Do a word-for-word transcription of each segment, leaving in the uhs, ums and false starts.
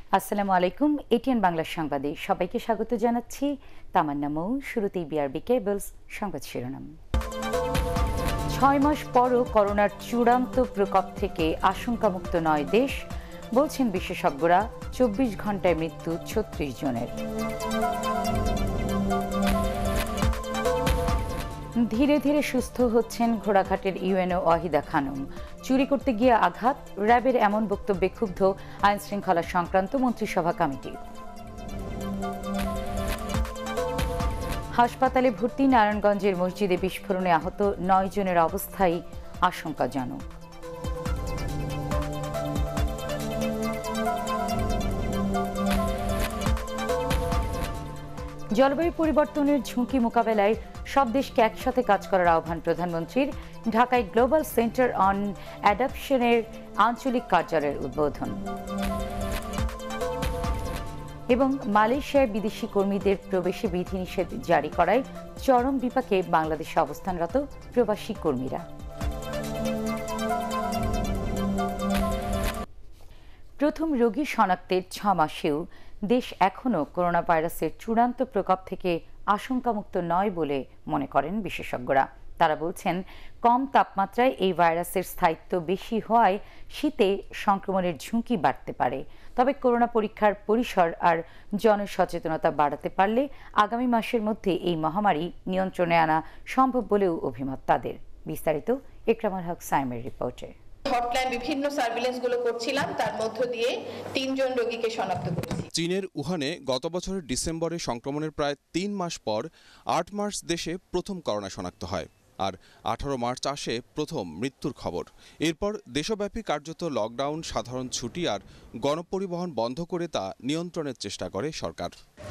আসসালামু আলাইকুম। এটিএন বাংলা সংবাদে সবাইকে স্বাগত জানাচ্ছি। তামান্না মৌ। শুরুতেই বিআরবি কেবলস সংবাদ শিরোনাম। ছয় মাস পরও করোনার চূড়ান্ত প্রকোপ থেকে আশঙ্কামুক্ত নয় দেশ, বলছেন বিশেষজ্ঞরা। চব্বিশ ঘন্টায় মৃত্যু ছত্রিশ জনের। ধীরে ধীরে সুস্থ হচ্ছেন ঘোড়াঘাটের ইউএনও ওয়াহিদা খানম। চুরি করতে গিয়ে আঘাত, র্যাবের এমন বক্তব্যে ক্ষুব্ধ আইন শৃঙ্খলা সংক্রান্ত মন্ত্রিসভা কমিটি। হাসপাতালে ভর্তি নারায়ণগঞ্জের মসজিদে বিস্ফোরণে আহত নয় জনের অবস্থাই আশঙ্কাজনক। জলবায়ু পরিবর্তনের ঝুঁকি মোকাবেলায় সব দেশকে একসাথে কাজ করার আহ্বান প্রধানমন্ত্রীর। ঢাকায় গ্লোবাল সেন্টার অন অ্যাডাপশনের আঞ্চলিক কার্যালয়ের উদ্বোধন। এবং মালয়েশিয়ায় বিদেশি কর্মীদের প্রবেশে বিধিনিষেধ জারি করায় চরম বিপাকে বাংলাদেশে অবস্থানরত প্রবাসী কর্মীরা। প্রথম রোগী শনাক্তের ছ মাসেও দেশ এখনও করোনা ভাইরাসের চূড়ান্ত প্রকোপ থেকে আশঙ্কামুক্ত নয় বলে মনে করেন বিশেষজ্ঞরা। তারা বলছেন, কম তাপমাত্রায় এই ভাইরাসের স্থায়িত্ব বেশি হওয়ায় শীতে সংক্রমণের ঝুঁকি বাড়তে পারে। তবে করোনা পরীক্ষার পরিসর আর জনসচেতনতা বাড়াতে পারলে আগামী মাসের মধ্যে এই মহামারী নিয়ন্ত্রণে আনা সম্ভব বলেও অভিমত তাদের। বিস্তারিত ইকরামুল হক সাইমের রিপোর্টে। হটলাইন বিভিন্ন সার্ভিলেন্স গুলো করছিলাম, তার মধ্য দিয়ে তিনজন রোগীকে শনাক্ত করেছি। চীনের উহানে গত বছরের ডিসেম্বরে সংক্রমণের প্রায় তিন মাস পর আট মার্চ দেশে প্রথম করোনা শনাক্ত হয়, আর আঠারো মার্চ আসে প্রথম মৃত্যুর খবর। এরপর দেশব্যাপী কার্যত লকডাউন, সাধারণ ছুটি আর গণপরিবহন বন্ধ করে তা নিয়ন্ত্রণের চেষ্টা করে সরকার।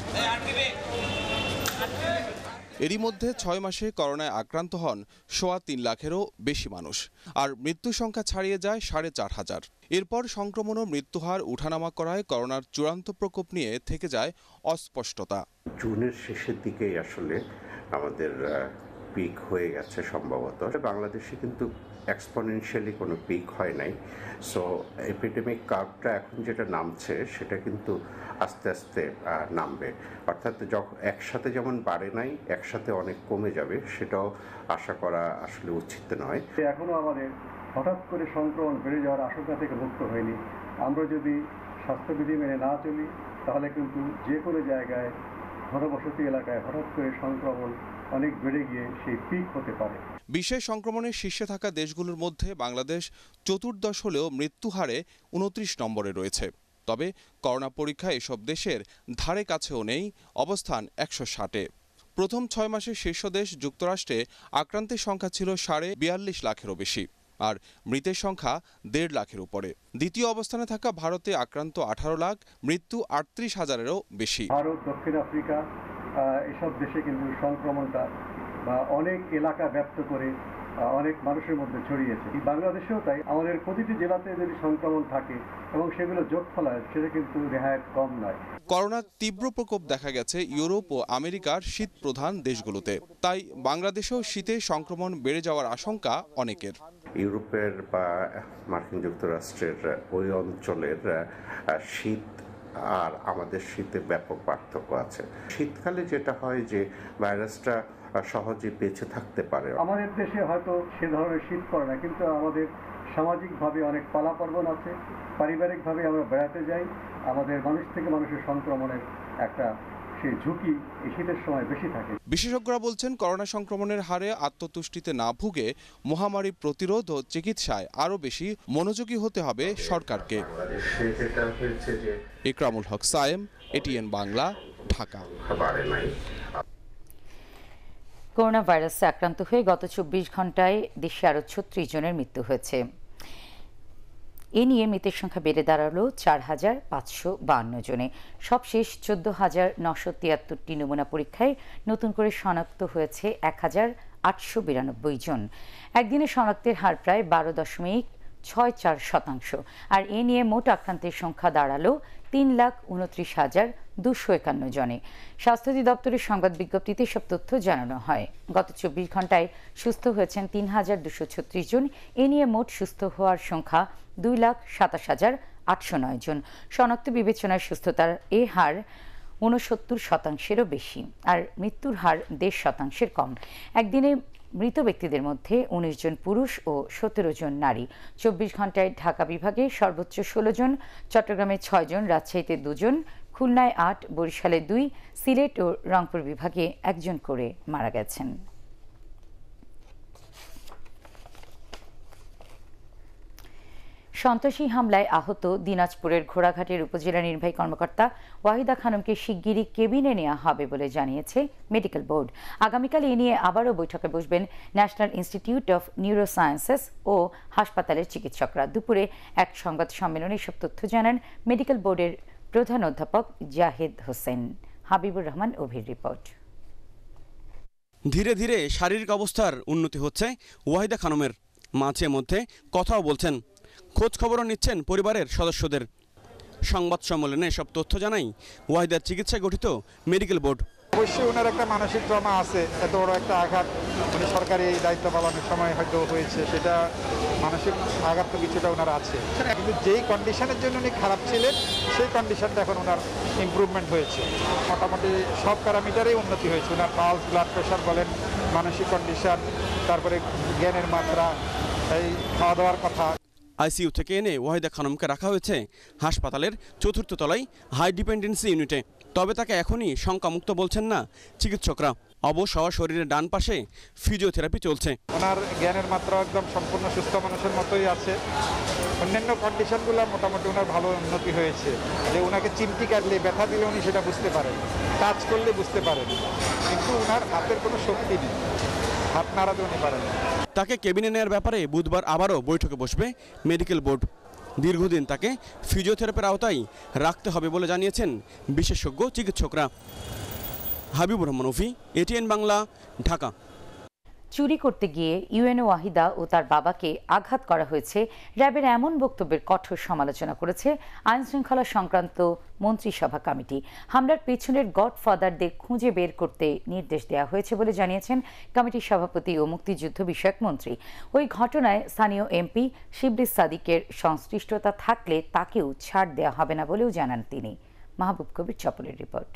এরই মধ্যে ছয় মাসে করোনায় আক্রান্ত হন সোয়া তিন লাখেরও বেশি মানুষ, আর মৃত্যু সংখ্যা ছাড়িয়ে যায় সাড়ে চার হাজার। এরপর সংক্রমণ ও মৃত্যুহার উঠানামা করায় করোনার চূড়ান্ত প্রকোপ নিয়ে থেকে যায় অস্পষ্টতা। জুনের শেষের দিকেই আসলে আমাদের পিক হয়ে গেছে সম্ভবত। বাংলাদেশে কিন্তু এক্সপোনেনশিয়ালি কোনো পিক হয় নাই। সো এপিডেমিক কার্ভটা এখন যেটা নামছে সেটা কিন্তু আস্তে আস্তে নামবে, অর্থাৎ যখন একসাথে যেমন বাড়ে নাই, একসাথে অনেক কমে যাবে, সেটাও আশা করা আসলে উচিত নয়। এখনো আমাদের হঠাৎ করে সংক্রমণ বেড়ে যাওয়ার আশঙ্কা থেকে মুক্ত হয়নি। আমরা যদি স্বাস্থ্যবিধি মেনে না চলি তাহলে কিন্তু যে কোনো জায়গায় ঘনবসতি এলাকায় হঠাৎ করে সংক্রমণ অনেক বেড়ে গিয়ে সেই পিক হতে পারে। বিশ্বের সংক্রমণের শীর্ষে থাকা দেশগুলোর মধ্যে বাংলাদেশ চতুর্দশ হলেও মৃত্যু হারে উনত্রিশ নম্বরে রয়েছে। তবে করোনা পরীক্ষা এসব দেশের ধারে কাছেও নেই, অবস্থান একশো ষাটে। প্রথম ছয় মাসে শীর্ষ দেশ যুক্তরাষ্ট্রে আক্রান্তের সংখ্যা ছিল সাড়ে বিয়াল্লিশ লাখেরও বেশি, আর মৃতের সংখ্যা দেড় লাখের উপরে। দ্বিতীয় অবস্থানে থাকা ভারতে আক্রান্ত আঠারো লাখ, মৃত্যু আটত্রিশ হাজারেরও বেশি। ভারত, দক্ষিণ আফ্রিকা এসব দেশে কিন্তু সংক্রমণটা অনেক এলাকা ব্যাপ্ত করে অনেক মানুষের মধ্যে ছড়িয়েছে। বাংলাদেশেও তাই। আমাদের প্রতিটি জেলাতে যদি সংক্রমণ থাকে এবং সেগুলো যোগফল হয়, সেটা কিন্তু রেহাই কম নয়। করোনার তীব্র প্রকোপ দেখা গেছে ইউরোপ ও আমেরিকার শীত প্রধান দেশগুলোতে। তাই বাংলাদেশেও শীতে সংক্রমণ বেড়ে যাওয়ার আশঙ্কা অনেকের। ইউরোপের বা মার্কিন যুক্তরাষ্ট্রের ওই অঞ্চলের শীত আর আমাদের শীতে ব্যাপক পার্থক্য আছে। শীতকালে যেটা হয় যে ভাইরাসটা সহজে বেঁচে থাকতে পারে। আমাদের দেশে হয়তো সে ধরনের শীত পড়ে না, কিন্তু আমাদের সামাজিকভাবে অনেক পালা পার্বণ আছে, পারিবারিকভাবে আমরা বেড়াতে যাই, আমাদের মানুষ থেকে মানুষের সংক্রমণের একটা সেই ঝুঁকি এই শীতের সময় বেশি থাকে। বিশেষজ্ঞরা বলছেন, করোনা সংক্রমণের হারে আত্মতুষ্টিতে না ভুগে মহামারী প্রতিরোধ ও চিকিৎসায় আরও বেশি মনোযোগী হতে হবে সরকারকে। ইকরামুল হক সায়েম, এটিএন বাংলা, ঢাকা। করোনা ভাইরাসে আক্রান্ত হয়ে গত চব্বিশ ঘন্টায় দেশে আরও ছত্রিশ জনের মৃত্যু হয়েছে। এ নিয়ে মৃতের সংখ্যা বেড়ে দাঁড়ালো চার হাজার পাঁচশো বান্ন জনে। সবশেষ চোদ্দ হাজার নশো তিয়াত্তরটি নমুনা পরীক্ষায় নতুন করে শনাক্ত হয়েছে এক হাজার আটশো বিরানব্বই জন। একদিনে শনাক্তের হার প্রায় বারো দশমিক ছয় চার শতাংশ। আর এ নিয়ে মোট আক্রান্তের সংখ্যা দাঁড়ালো তিন লাখ উনত্রিশ হাজার দুশো একান্ন জনে। স্বাস্থ্য অধিদপ্তরের সংবাদ বিজ্ঞপ্তিতে সব তথ্য জানানো হয়। গত চব্বিশ ঘন্টায় সুস্থ হয়েছেন তিন হাজার দুশো ছত্রিশ জন। এ নিয়ে মোট সুস্থ হওয়ার সংখ্যা দুই লাখ সাতাশ হাজার আটশো নয় জন। শনাক্ত বিবেচনায় সুস্থতার এ হার ঊনসত্তর শতাংশেরও বেশি, আর মৃত্যুর হার দেড় শতাংশের কম। একদিনে মৃত ব্যক্তিদের মধ্যে উনিশ জন পুরুষ ও সতেরো জন নারী। চব্বিশ ঘন্টায় ঢাকা বিভাগে সর্বোচ্চ ষোলো জন, চট্টগ্রামে ছয় জন, রাজশাহীতে দুজন, খুলনায় আট, বরিশালে দুই, সিলেট ও রংপুর বিভাগে একজন করে মারা গেছেন। সন্ত্রাসী হামলায় আহত দিনাজপুরের ঘোড়াঘাটের উপজেলা নির্বাহী কর্মকর্তা ওয়াহিদা খানমকে শিগগিরই কেবিনে নেওয়া হবে বলে জানিয়েছে মেডিকেল বোর্ড। আগামীকাল এ নিয়ে আবারও বৈঠকে বসবেন ন্যাশনাল ইনস্টিটিউট অফ নিউরোসায়েন্সেস ও হাসপাতালের চিকিৎসকরা। দুপুরে এক সংবাদ সম্মেলনে এসব তথ্য জানান মেডিকেল বোর্ডের প্রধান অধ্যাপক জাহিদ হোসেন। হাবিবুর রহমান অভির রিপোর্ট। ধীরে ধীরে শারীরিক অবস্থার উন্নতি হচ্ছে ওয়াহিদা খানমের, মাঝে মধ্যে কথাও বলছেন, খোঁজ খবরও নিচ্ছেন পরিবারের সদস্যদের। সংবাদ সম্মেলনে সব তথ্য জানাই ওয়াহিদার চিকিৎসায় গঠিত মেডিকেল বোর্ড। অবশ্যই ওনার একটা মানসিক ট্রমা আছে, এত বড় একটা আঘাত উনি সরকারি এই দায়িত্ব পালনের সময় হয়তো হয়েছে, সেটা মানসিক আঘাত তো কিছুটা ওনার আছে, কিন্তু যেই কন্ডিশনের জন্য উনি খারাপ ছিলেন সেই কন্ডিশনটা এখন ওনার ইমপ্রুভমেন্ট হয়েছে। মোটামুটি সব প্যারামিটারেই উন্নতি হয়েছে, ওনার পালস, ব্লাড প্রেশার বলেন, মানসিক কন্ডিশন, তারপরে জ্ঞানের মাত্রা, এই খাওয়া দাওয়ার কথা। আইসিইউ থেকে এনে ওয়াহিদা খানমকে রাখা হয়েছে হাসপাতালের চতুর্থ তলায় হাই ডিপেন্ডেন্সি ইউনিটে। তবে তাকে এখনই শঙ্কামুক্ত বলছেন না চিকিৎসকরা। অবশ হওয়া শরীরের ডান পাশে ফিজিওথেরাপি চলছে। ওনার জ্ঞানের মাত্রা একদম সম্পূর্ণ সুস্থ মানুষের মতোই আছে। অন্যান্য কন্ডিশনগুলো মোটামুটি ওনার ভালো উন্নতি হয়েছে, যে ওনাকে চিমটি কাটলে, ব্যথা দিলে উনি সেটা বুঝতে পারেন, টাচ করলে বুঝতে পারেন, কিন্তু ওনার হাতের কোনো শক্তি নেই, হাত নাড়াতে উনি পারেন। তাকে কেবিনে নেওয়ার ব্যাপারে বুধবার আবারও বৈঠকে বসবে মেডিকেল বোর্ড। দীর্ঘদিন তাকে ফিজিওথেরাপির আওতায় রাখতে হবে বলে জানিয়েছেন বিশেষজ্ঞ চিকিৎসকরা। হাবিবুর রহমান অফি, এটিএন বাংলা, ঢাকা। চুরি করতে গিয়ে ইউএনও ওয়াহিদা ও তার বাবাকে আঘাত করা হয়েছে, র্যাবের এমন বক্তব্যের কঠোর সমালোচনা করেছে আইন শৃঙ্খলা সংক্রান্ত মন্ত্রিসভা কমিটি। হামলার পেছনের গডফাদারদের খুঁজে বের করতে নির্দেশ দেওয়া হয়েছে বলে জানিয়েছেন কমিটির সভাপতি ও মুক্তিযুদ্ধ বিষয়ক মন্ত্রী। ওই ঘটনায় স্থানীয় এমপি শিবলি সাদিকের সংশ্লিষ্টতা থাকলে তাকেও ছাড় দেওয়া হবে না বলেও জানান তিনি। মাহবুব কবির চপলের রিপোর্ট।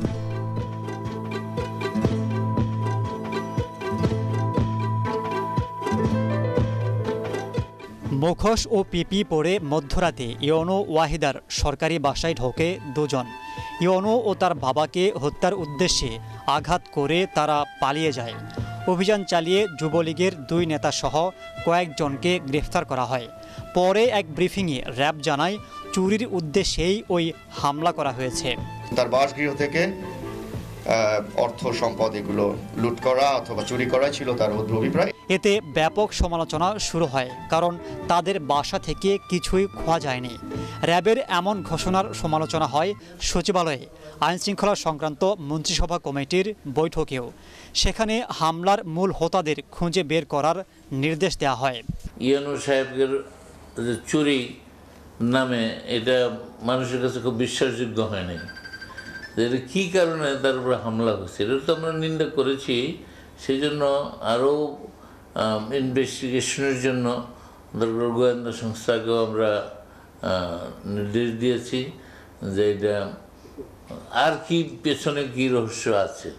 মুখোশ ও পিপি পরে মধ্যরাতে ইউএনও ওয়াহিদার সরকারি বাসায় ঢোকে দুজন। ইউএনও ও তার বাবাকে হত্যার উদ্দেশ্যে আঘাত করে তারা পালিয়ে যায়। অভিযান চালিয়ে যুবলীগের দুই নেতাসহ কয়েকজনকে গ্রেফতার করা হয়। পরে এক ব্রিফিংয়ে র্যাব জানায় চুরির উদ্দেশ্যেই ওই হামলা করা হয়েছে। তার বাসগৃহ থেকে অর্থ সম্পদ এগুলো লুট করা অথবা চুরি করা ছিল তার অভিপ্রায়। এতে ব্যাপক সমালোচনা শুরু হয়, কারণ তাদের বাসা থেকে কিছুই খোয়া যায়নি। র্যাবের এমন ঘোষণার সমালোচনা হয় সচিবালয়ে আইনশৃঙ্খলা সংক্রান্ত মন্ত্রিসভা কমিটির বৈঠকেও। সেখানে হামলার মূল হোতাদের খুঁজে বের করার নির্দেশ দেওয়া হয়। ইউএনও সাহেবের চুরি নামে এটা মানুষের কাছে খুব বিশ্বাসযোগ্য হয়নি। এটা কী কারণে তার উপরে হামলা হয়েছে এটা তো আমরা নিন্দা করেছি। সেই জন্য আরও ইনভেস্টিগেশনের জন্য দরকার গোয়েন্দা সংস্থাকেও আমরা নির্দেশ দিয়েছি যে এটা আর কি পেছনে কী রহস্য আছে,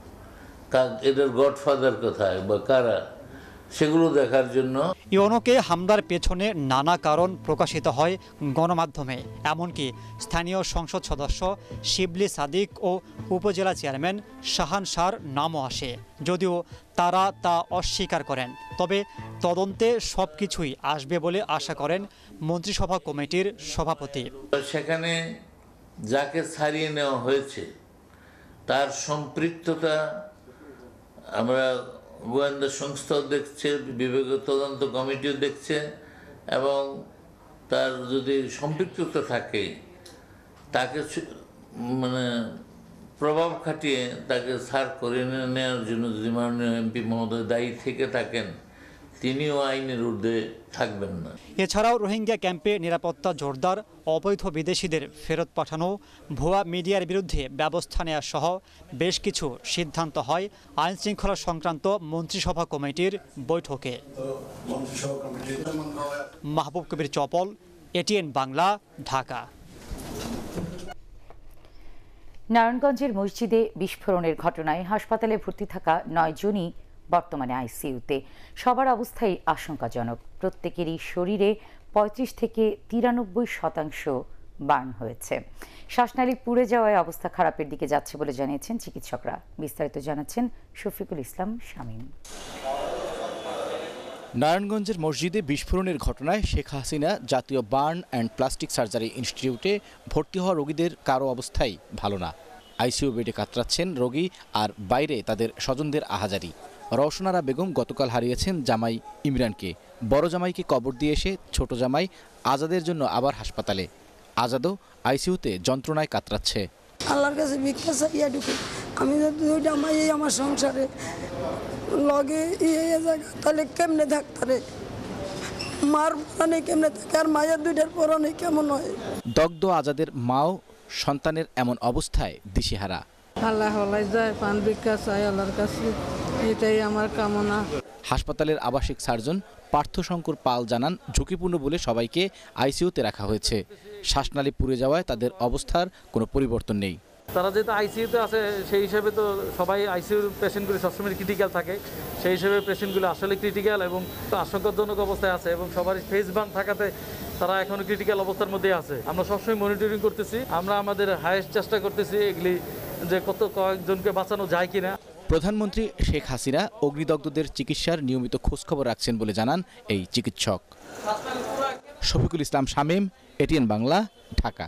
এটার গডফাদার কোথায় বা কারা, সেগুলো দেখার জন্য। ইউএনওকে হামলার পেছনে নানা কারণ প্রকাশিত হয় গণমাধ্যমে। এমনকি স্থানীয় সংসদ সদস্য শিবলি সাদিক ও উপজেলা চেয়ারম্যান শাহান শাহর নামও আসে, যদিও তারা তা অস্বীকার করেন। তবে তদন্তে সব কিছুই আসবে বলে আশা করেন মন্ত্রিসভা কমিটির সভাপতি। সেখানে যাকে ছাড়িয়ে নেওয়া হয়েছে তার সম্পৃক্ততা আমরা গোয়েন্দা সংস্থাও দেখছে, বিভাগীয় তদন্ত কমিটিও দেখছে, এবং তার যদি সম্পৃক্ততা থাকে তাকে মানে প্রভাব খাটিয়ে তাকে ছাড় করে নেওয়ার জন্য যদি মাননীয় এমপি মহোদয় দায়ী থেকে থাকেন, তিনিও আইনের ঊর্ধ্বে থাকবেন না। এছাড়াও রোহিঙ্গা ক্যাম্পে নিরাপত্তা জোরদার, অবৈধ বিদেশিদের ফেরত পাঠানো, ভুয়া মিডিয়ার বিরুদ্ধে ব্যবস্থা নেওয়া সহ বেশ কিছু সিদ্ধান্ত হয় আইনশৃঙ্খলা সংক্রান্ত মন্ত্রিসভা কমিটির বৈঠকে। মাহবুব কবির চপল, এটিএন বাংলা, ঢাকা। নারায়ণগঞ্জের মসজিদে বিস্ফোরণের ঘটনায় হাসপাতালে ভর্তি থাকা নয় জনই বর্তমানে আইসিইউতে। সবার অবস্থাই আশঙ্কাজনক। প্রত্যেকেরই শরীরে পঁয়ত্রিশ থেকে তিরানব্বই শতাংশ বার্ন হয়েছে। শ্বাসনালী পুড়ে যাওয়ায় অবস্থা খারাপের দিকে যাচ্ছে বলে জানিয়েছেন চিকিৎসকরা। বিস্তারিত জানাচ্ছেন শফিকুল ইসলাম শামীম। নারায়ণগঞ্জের মসজিদে বিস্ফোরণের ঘটনায় শেখ হাসিনা জাতীয় বার্ন অ্যান্ড প্লাস্টিক সার্জারি ইনস্টিটিউটে ভর্তি হওয়া রোগীদের কারো অবস্থাই ভালো না। আইসিইউ বেডে কাতরাচ্ছেন রোগী, আর বাইরে তাদের স্বজনদের আহাজারি। রওশনারা বেগম গতকাল হারিয়েছেন জামাই ইমরানকে। বড় জামাইকে কবর দিয়ে এসে ছোট জামাই আজাদের জন্য আবার হাসপাতালে। আজাদও আইসিইউতে যন্ত্রণায় কাতরাচ্ছে। আল্লাহর কাছে ভিক্ষা চাইয়া ঢুকে আমি যদি দুই জামাই আমার সংসারে লগে ইয়ে জায়গা তাহলে কেমনে থাকতারে, মার পরানে কেমনে থাকে আর মায়ের দুইটার পরানে কেমন হয়। দগ্ধ আজাদের মাও সন্তানের এমন অবস্থায় দিশেহারা। আল্লাহ হলাই যায়, পান ভিক্ষা চাই আল্লাহর কাছে, এটাই আমার কামনা। হাসপাতালের আবাসিক সার্জন পার্থশঙ্কর পাল জানান, ঝুঁকিপূর্ণ বলে সবাইকে আইসিইউতে রাখা হয়েছে। শ্বাসনালী পুড়ে যাওয়ায় তাদের অবস্থার কোনো পরিবর্তন নেই। তারা যেহেতু আইসিইউতে আছে সেই হিসেবে তো সবাই আইসিইউর পেশেন্টগুলি সবসময় ক্রিটিক্যাল থাকে, সেই হিসেবে পেশেন্টগুলো আসলে ক্রিটিক্যাল এবং আশঙ্কাজনক অবস্থায় আছে এবং সবারই ফেস বার্ন থাকাতে তারা এখনো ক্রিটিক্যাল অবস্থার মধ্যে আছে। আমরা সবসময় মনিটরিং করতেছি, আমরা আমাদের হাইয়েস্ট চেষ্টা করতেছি এগুলি যে কত কয়েকজনকে বাঁচানো যায় কিনা। প্রধানমন্ত্রী শেখ হাসিনা অগ্নিদগ্ধদের চিকিৎসার নিয়মিত খোঁজখবর রাখছেন বলে জানান এই চিকিৎসক। শফিকুল ইসলাম শামীম, এটিএন বাংলা, ঢাকা।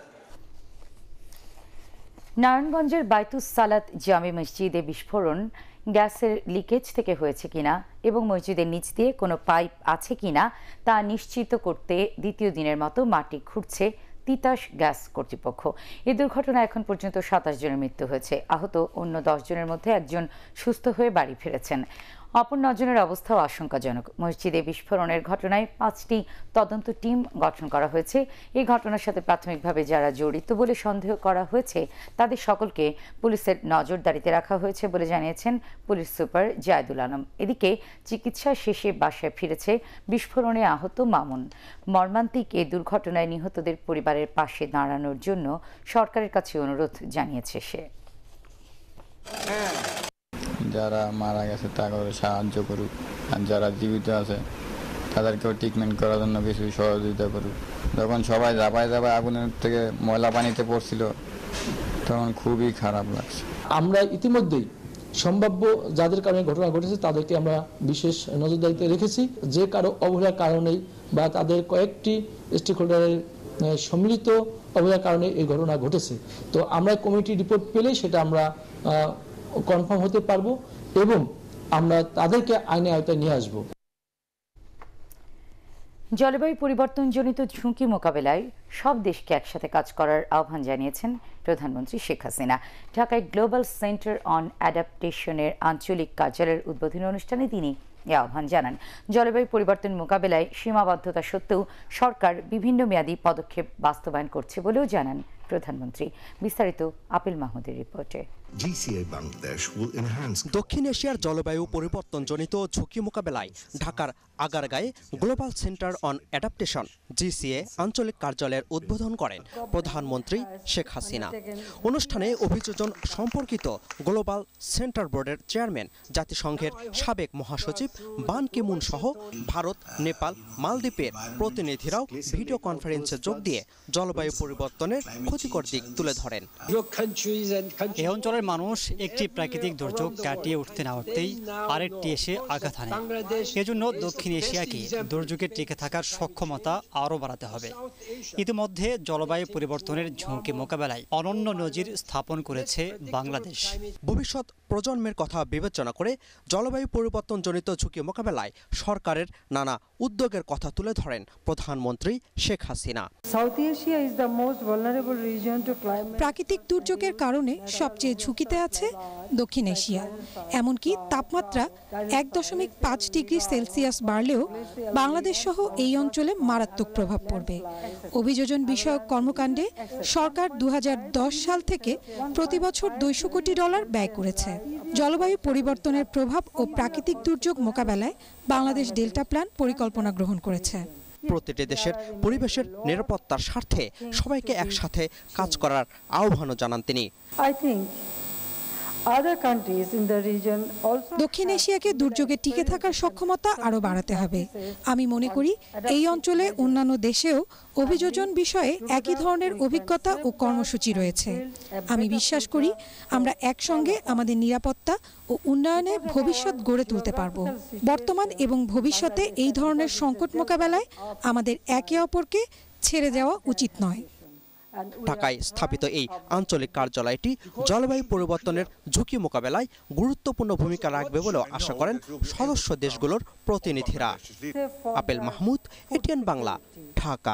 নারায়ণগঞ্জের বাইতুস সালাত জামে মসজিদে বিস্ফোরণ গ্যাসের লিকেজ থেকে হয়েছে কিনা এবং মসজিদের নিচ দিয়ে কোনো পাইপ আছে কিনা তা নিশ্চিত করতে দ্বিতীয় দিনের মতো মাটি খুঁড়ছে তিতাস গ্যাস কর্তৃপক্ষ। এই দুর্ঘটনায় এখন পর্যন্ত সাতাশ জনের মৃত্যু হয়েছে। আহত অন্য দশ জনের মধ্যে একজন সুস্থ হয়ে বাড়ি ফিরেছেন। অপর নজনের অবস্থাও আশঙ্কাজনক। মসজিদে বিস্ফোরণের ঘটনায় পাঁচটি তদন্ত টিম গঠন করা হয়েছে। এই ঘটনার সাথে প্রাথমিকভাবে যারা জড়িত বলে সন্দেহ করা হয়েছে তাদের সকলকে পুলিশের নজরদারিতে রাখা হয়েছে বলে জানিয়েছেন পুলিশ সুপার জায়দুল আলম। এদিকে চিকিৎসা শেষে বাসায় ফিরেছে বিস্ফোরণে আহত মামুন। মর্মান্তিক এই দুর্ঘটনায় নিহতদের পরিবারের পাশে দাঁড়ানোর জন্য সরকারের কাছে অনুরোধ জানিয়েছে সে। যারা মারা গেছে তাদের সাহায্য করুক, আর যারা জীবিত আছে তাদেরকেও ট্রিটমেন্ট করার জন্য কিছু সহযোগিতা করুক। যখন সবাই জাপায় জাপায় আগুনের থেকে ময়লা পানিতে পড়ছিল তখন খুবই খারাপ লাগছে। আমরা ইতিমধ্যেই সম্ভাব্য যাদের কারণে ঘটনা ঘটেছে তাদেরকে আমরা বিশেষ নজরদারিতে রেখেছি। যে কারো অবহেলার কারণেই বা তাদের কয়েকটি স্টেক হোল্ডারের সম্মিলিত অবহেলার কারণে এই ঘটনা ঘটেছে, তো আমরা কমিটি রিপোর্ট পেলেই সেটা আমরা কনফার্ম হতে পারবো এবং আমরা তাদেরকে আইনের আওতায় নিয়ে আসব। জলবায়ু পরিবর্তনজনিত ঝুঁকি মোকাবেলায় সব দেশকে একসাথে কাজ করার আহ্বান জানিয়েছেন প্রধানমন্ত্রী শেখ হাসিনা। ঢাকায় গ্লোবাল সেন্টার অন অ্যাডাপ্টেশনের আঞ্চলিক কার্যালয়ের উদ্বোধনী অনুষ্ঠানে তিনি এ আহ্বান জানান। জলবায়ু পরিবর্তন মোকাবেলায় সীমাবদ্ধতা সত্ত্বেও সরকার বিভিন্ন মেয়াদী পদক্ষেপ বাস্তবায়ন করছে বলেও জানান প্রধানমন্ত্রী। বিস্তারিত আপিল মাহমুদের রিপোর্টে। দক্ষিণ এশিয়ার জলবায়ু পরিবর্তনজনিত ঝুঁকি মোকাবেলায় ঢাকার আগারগাঁয়ে global centre on adaptation GCA আঞ্চলিক কার্যালয়ের উদ্বোধন করেন প্রধানমন্ত্রী শেখ হাসিনা। অনুষ্ঠানে অভিযোজন সম্পর্কিত গ্লোবাল সেন্টার বোর্ডের চেয়ারম্যান, জাতিসংঘের সাবেক মহাসচিব বান কি মুন সহ ভারত, নেপাল, মালদ্বীপের প্রতিনিধিরাও ভিডিও কনফারেন্সে যোগ দিয়ে জলবায়ু পরিবর্তনের ক্ষতিকর দিক তুলে ধরেন। এই অঞ্চলের মানুষ একটি প্রাকৃতিক দুর্যোগ কাটিয়ে উঠতে না উঠতেই আরেকটি এসে আঘাত হানে। এজন্য দক্ষিণ এশিয়াকে দুর্যোগে টিকে থাকার সক্ষমতা আরও বাড়াতে হবে। ইতিমধ্যে জলবায়ু পরিবর্তনের ঝুঁকি মোকাবেলায় অনন্য নজির স্থাপন করেছে বাংলাদেশ। ভবিষ্যৎ প্রজন্মের কথা বিবেচনা করে জলবায়ু পরিবর্তনজনিত ঝুঁকি মোকাবেলায় সরকারের নানা উদ্যোগের কথা তুলে ধরেন প্রধানমন্ত্রী শেখ হাসিনা। প্রাকৃতিক দুর্যোগের কারণে সবচেয়ে ঝুঁকিতে আছে দক্ষিণ এশিয়া। এমনকি তাপমাত্রা এক দশমিক পাঁচ ডিগ্রি সেলসিয়াস বাড়লেও বাংলাদেশ সহ এই অঞ্চলে মারাত্মক প্রভাব পড়বে। অভিযোজন বিষয়ক কর্মকাণ্ডে সরকার দু হাজার দশ সাল থেকে প্রতি বছর দুইশো কোটি ডলার ব্যয় করেছে। জলবায়ু পরিবর্তনের প্রভাব ও প্রাকৃতিক দুর্যোগ মোকাবেলায় বাংলাদেশ ডেল্টা প্ল্যান পরিকল্পনা গ্রহণ করেছে। প্রতিটি দেশের পরিবেশের নিরাপত্তার স্বার্থে সবাইকে একসাথে কাজ করার আহ্বানও জানান তিনি। দক্ষিণ এশিয়াকে দুর্যোগে টিকে থাকার সক্ষমতা আরও বাড়াতে হবে। আমি মনে করি এই অঞ্চলে অন্যান্য দেশেও অভিযোজন বিষয়ে একই ধরনের অভিজ্ঞতা ও কর্মসূচি রয়েছে। আমি বিশ্বাস করি আমরা একসঙ্গে আমাদের নিরাপত্তা ও উন্নয়নে ভবিষ্যৎ গড়ে তুলতে পারব। বর্তমান এবং ভবিষ্যতে এই ধরনের সংকট মোকাবেলায় আমাদের একে অপরকে ছেড়ে যাওয়া উচিত নয়। ঢাকায় স্থাপিত এই আঞ্চলিক কার্যালয়টি জলবায়ু পরিবর্তনের ঝুঁকি মোকাবেলায় গুরুত্বপূর্ণ ভূমিকা রাখবে বলেও আশা করেন সদস্য দেশগুলোর প্রতিনিধিরা। আপেল মাহমুদ, এটিএন বাংলা, ঢাকা।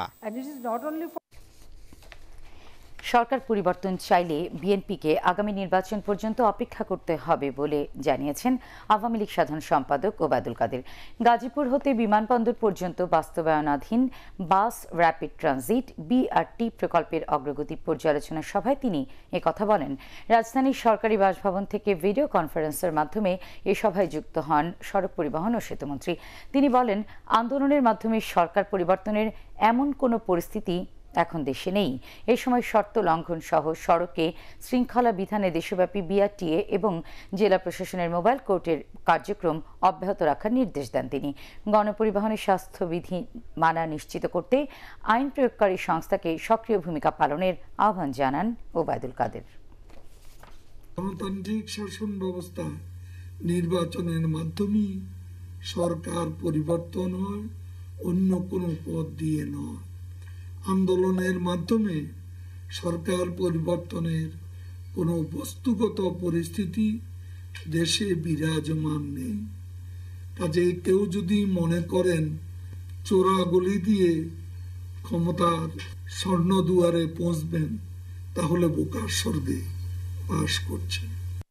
সরকার পরিবর্তন চাইলে বিএনপিকে আগামী নির্বাচন পর্যন্ত অপেক্ষা করতে হবে বলে জানিয়েছেন আওয়ামী লীগ সাধারণ সম্পাদক ওবায়দুল কাদের। গাজীপুর হতে বিমানবন্দর পর্যন্ত বাস্তবায়নাধীন বাস র্যাপিড ট্রানজিট বিআরটি প্রকল্পের অগ্রগতি পর্যালোচনা সভায় তিনি একথা বলেন। রাজধানীর সরকারি বাসভবন থেকে ভিডিও কনফারেন্সের মাধ্যমে এ সভায় যুক্ত হন সড়ক পরিবহন ও সেতুমন্ত্রী। তিনি বলেন, আন্দোলনের মাধ্যমে সরকার পরিবর্তনের এমন কোনো পরিস্থিতি এখন দেশে নেই। এ সময় শর্ত লঙ্ঘন সহ সড়কে শৃঙ্খলা বিধানে দেশব্যাপী বিআরটিএ এবং জেলা প্রশাসনের মোবাইল কোর্টের কার্যক্রম অব্যাহত রাখার নির্দেশ দেন তিনি। গণপরিবহনের স্বাস্থ্যবিধি মানা নিশ্চিত করতে আইন প্রয়োগকারী সংস্থাকে সক্রিয় ভূমিকা পালনের আহ্বান জানান ওবায়দুল কাদের। গণতান্ত্রিক শাসন ব্যবস্থা নির্বাচনের মাধ্যমে সরকার পরিবর্তন হয়, অন্য কোনো পথ দিয়ে নয়। আন্দোলনের মাধ্যমে সরকার পরিবর্তনের কোনো বস্তুগত পরিস্থিতি দেশে বিরাজমান নেই। কাজে কেউ যদি মনে করেন চোরাগলি দিয়ে ক্ষমতার স্বর্ণদুয়ারে পৌঁছবেন, তাহলে বোকার স্বর্গে বাস করছেন।